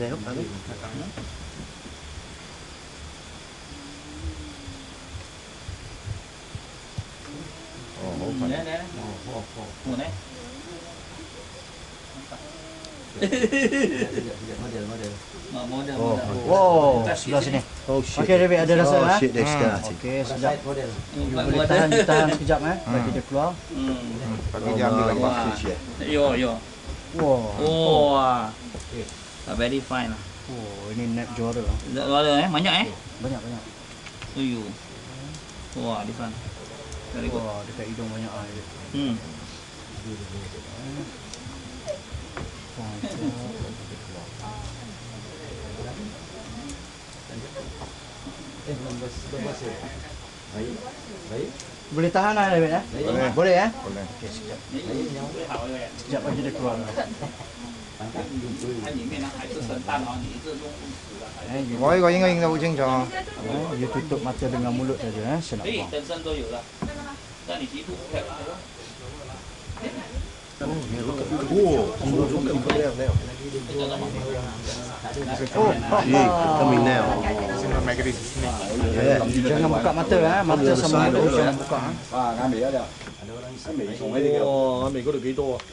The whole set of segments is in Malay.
này hấp ăn đấy. Model. Wow, sebelah sini. Oh shit. Okey, David ada rasa Oh shit, dexterity. Okey, sekejap. Boleh tahan sekejap bagi dia keluar. Bagi dia ambil gambar fish ya. Yo. Wow. Very fine lah. Oh, ini net juara. Juara banyak Banyak. Ayo. Wah, di sana. Very good. Wah, dekat hidung banyak air. Boleh tahan lah David eh? Boleh ya? Boleh. Okey, sekejap. Sekejap bagi dia keluar. Tôi có những đâu清楚. You tutup mata dengan mulut saja saya nak buang. Coming now. Jangan buka mata mata sama mulut jangan buka. Ồ, mình có được ký tô.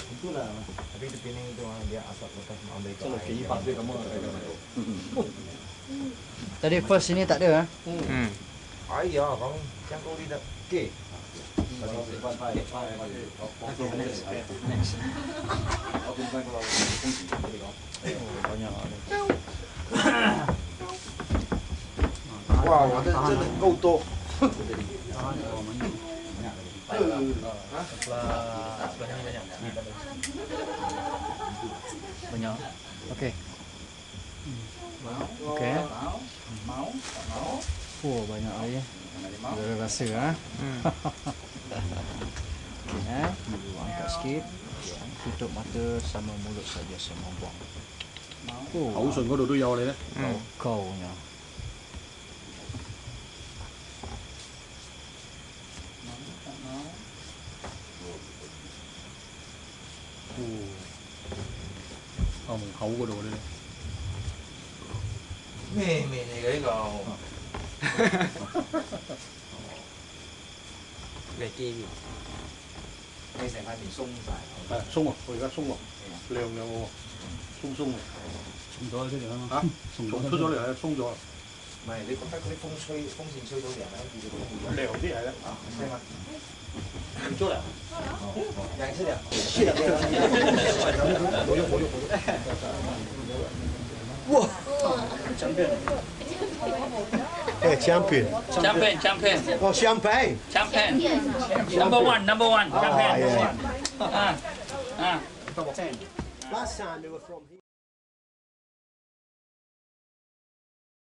Tadi first ini tak ada Iya, bang. Yang kau lihat. Okey. Wow, 我这真的够多。 banyak. Okey. Okey. Oh, banyak air. Ada rasa Okey angkat sikit. Tutup mata sama mulut saja saya mau buang. Khẩu sườn có đồ tôi dầu này đấy. Kaunya. Khẩu của đồ đây. Mềm này cái gò. Về kia gì? Đây sẽ phải bị sung phải. Sung à? Hồi ra sung à? Liều sung rồi. Sung rồi thế được không? Hả? Sung rồi hay sung rồi? Mày lấy con cái phong trình chơi đâu đấy thì Liều thế này đấy. Xem mà. Chút à? Nhanh thế đẹp. Wow. Champion. Hey, champion. Oh, champagne. Number one. Champion. Yeah. Last time they were from here.